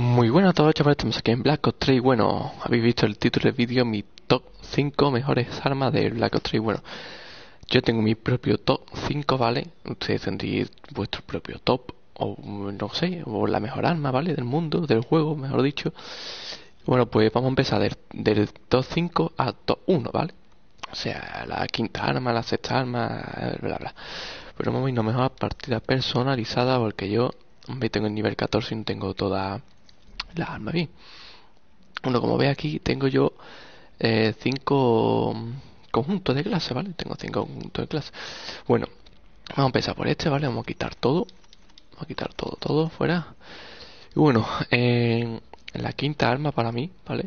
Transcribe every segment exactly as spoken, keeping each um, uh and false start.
Muy buenas a todos, chavales, estamos aquí en Black Ops tres. Bueno, habéis visto el título del vídeo, mi top cinco mejores armas de Black Ops tres. Bueno, yo tengo mi propio top cinco, ¿vale? Ustedes tendréis vuestro propio top, o no sé, o la mejor arma, ¿vale? Del mundo, del juego, mejor dicho. Bueno, pues vamos a empezar del, del top cinco al top uno, ¿vale? O sea, la quinta arma, la sexta arma, bla bla. Pero vamos a irnos mejor a partida personalizada, porque yo, hombre, tengo el nivel catorce y no tengo toda la arma bien. Bueno, como veis aquí, tengo yo eh, cinco conjuntos de clase, ¿vale? Tengo cinco conjuntos de clase. Bueno, vamos a empezar por este, ¿vale? Vamos a quitar todo. Vamos a quitar todo, todo fuera. Y bueno, en la quinta arma para mí, ¿vale?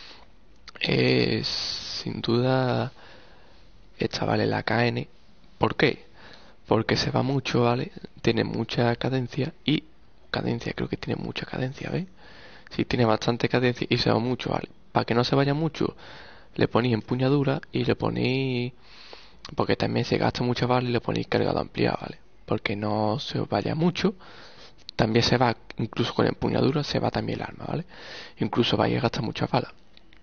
Es sin duda esta, ¿vale? La K N. ¿Por qué? Porque se va mucho, ¿vale? Tiene mucha cadencia y cadencia, creo que tiene mucha cadencia, ¿ves? Sí, tiene bastante cadencia y se va mucho, ¿vale? Para que no se vaya mucho, le ponéis empuñadura y le ponéis... Porque también se gasta mucha bala y le ponéis cargado ampliado, ¿vale? Porque no se vaya mucho. También se va, incluso con empuñadura, se va también el arma, ¿vale? Incluso vais a gastar mucha bala.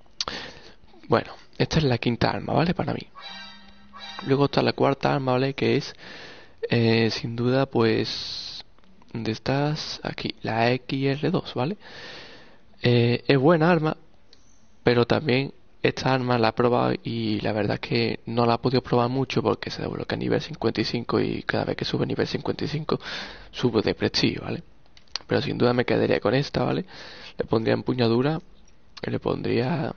Bueno, esta es la quinta arma, ¿vale? Para mí. Luego está la cuarta arma, ¿vale? Que es, eh, sin duda, pues... ¿Dónde estás? Aquí, la X R dos, ¿vale? Eh, es buena arma, pero también esta arma la he probado y la verdad es que no la he podido probar mucho porque se desbloquea a nivel cincuenta y cinco y cada vez que sube a nivel cincuenta y cinco sube de prestigio, ¿vale? Pero sin duda me quedaría con esta, ¿vale? Le pondría empuñadura, le pondría...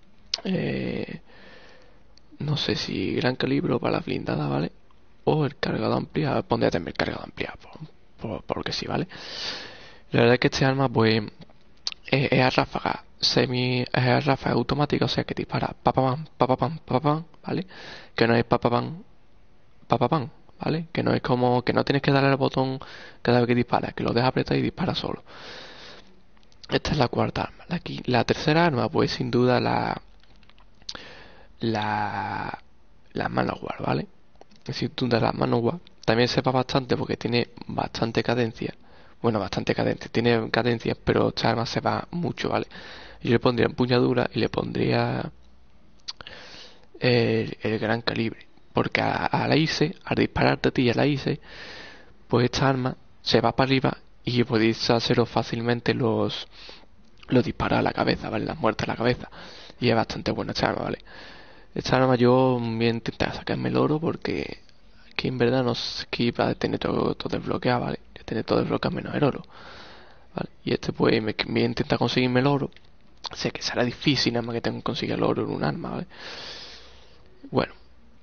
Eh, no sé si gran calibre o balas blindadas, ¿vale? O el cargado ampliado, pondría también el cargado ampliado, por, por, porque sí, ¿vale? La verdad es que este arma, pues... Es, es a ráfaga semi, es a ráfaga automática, o sea que dispara papapam, papapam, papapam, ¿vale? Que no es papapam, papapam, ¿vale? Que no es como que no tienes que darle al botón cada vez que dispara, que lo dejas apretado y dispara solo. Esta es la cuarta arma. La, la tercera arma, pues sin duda la la la Manowar, ¿vale? Sin duda la Manowar también se va bastante porque tiene bastante cadencia. Bueno, bastante cadencia, tiene cadencia, pero esta arma se va mucho, ¿vale? Yo le pondría empuñadura y le pondría el, el gran calibre. Porque a, a la I C E, al dispararte a ti a la I C E, pues esta arma se va para arriba y podéis haceros fácilmente los, los disparos a la cabeza, ¿vale? Las muertes a la cabeza. Y es bastante buena esta arma, ¿vale? Esta arma yo voy a intentar sacarme el oro porque aquí en verdad no sé qué va a tener todo, todo desbloqueado, ¿vale? Tener todo desbloqueado menos el oro, ¿vale? Y este pues me, me voy a intentar conseguirme el oro. Sé que será difícil, nada más que tengo que conseguir el oro en un arma, ¿vale? Bueno,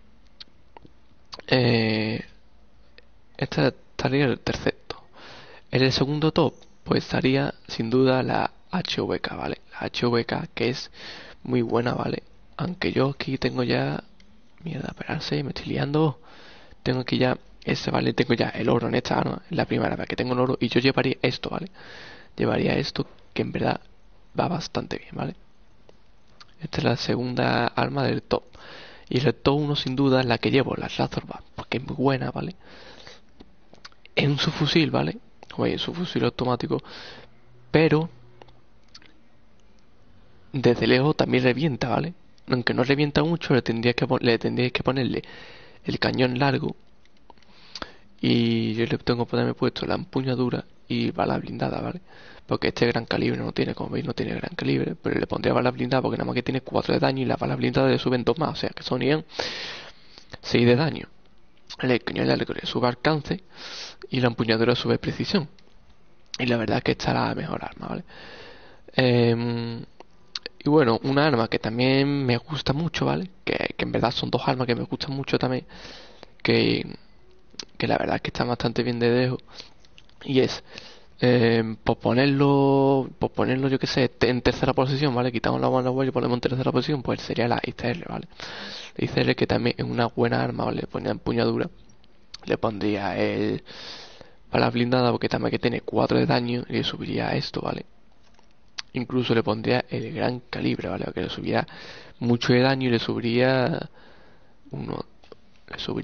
eh, este estaría el tercero. En el segundo top, pues estaría sin duda la H V K, ¿vale? La H V K que es muy buena, ¿vale? Aunque yo aquí tengo ya... Mierda, esperarse, me estoy liando. Tengo aquí ya este, ¿vale? Tengo ya el oro en esta arma, en la primera vez que tengo el oro. Y yo llevaría esto, ¿vale? Llevaría esto que en verdad va bastante bien, ¿vale? Esta es la segunda arma del top. Y el top uno sin duda es la que llevo, la Razorback, porque es muy buena, ¿vale? Es un subfusil, ¿vale? Oye, es un subfusil automático, pero desde lejos también revienta, ¿vale? Aunque no revienta mucho, le tendría que, le tendríais que ponerle el cañón largo. Y yo le tengo que ponerme puesto la empuñadura y bala blindada, ¿vale? Porque este gran calibre no tiene, como veis, no tiene gran calibre. Pero le pondría bala blindada porque nada más que tiene cuatro de daño y las balas blindadas le suben dos más. O sea que sonían seis de daño. El cañón largo le sube alcance y la empuñadura sube precisión. Y la verdad es que esta es la mejor arma, ¿vale? Eh, y bueno, una arma que también me gusta mucho, ¿vale? Que, que en verdad son dos armas que me gustan mucho también. Que, que la verdad es que están bastante bien de dejo. Y es, eh, por ponerlo, por ponerlo yo que sé, en tercera posición, ¿vale? Quitamos la One y ponemos en tercera posición, pues sería la I C R, ¿vale? La I C R que también es una buena arma, ¿vale? Le ponía empuñadura. Le pondría el... Bala blindada porque también que tiene cuatro de daño y le subiría esto, ¿vale? Incluso le pondría el gran calibre, ¿vale? Que le subiría mucho de daño y le subiría uno, le subiría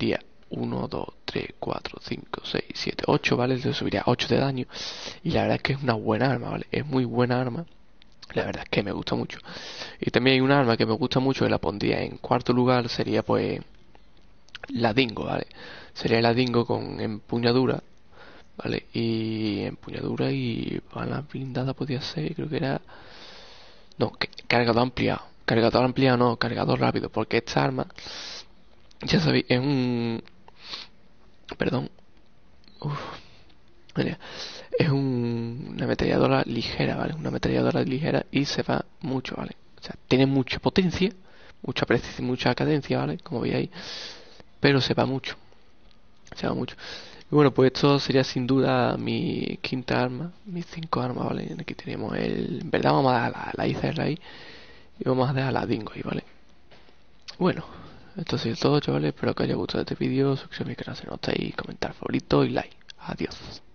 uno, dos, tres, cuatro, cinco, seis, siete, ocho, ¿vale? Le subiría ocho de daño. Y la verdad es que es una buena arma, ¿vale? Es muy buena arma. La verdad es que me gusta mucho. Y también hay un arma que me gusta mucho, que la pondría en cuarto lugar, sería pues la Dingo, ¿vale? Sería la Dingo con empuñadura, ¿vale? Y empuñadura y bala blindada podía ser, creo que era... No, que- cargador ampliado. Cargador ampliado no, cargador rápido, porque esta arma, ya sabéis, es un... Perdón. Uf, mira, es un- una ametralladora ligera, ¿vale? Una ametralladora ligera y se va mucho, ¿vale? O sea, tiene mucha potencia, mucha precisión, mucha cadencia, ¿vale? Como veis ahí, pero se va mucho, se va mucho. Y bueno, pues esto sería sin duda mi quinta arma, mis cinco armas, ¿vale? Aquí tenemos el... En verdad vamos a dejar la, la I C R ahí y vamos a dejar la Dingo ahí, ¿vale? Bueno, esto ha sido todo, chavales. Espero que os haya gustado este vídeo. Suscribiros a mi canal si no estáis, comentar favorito y like. Adiós.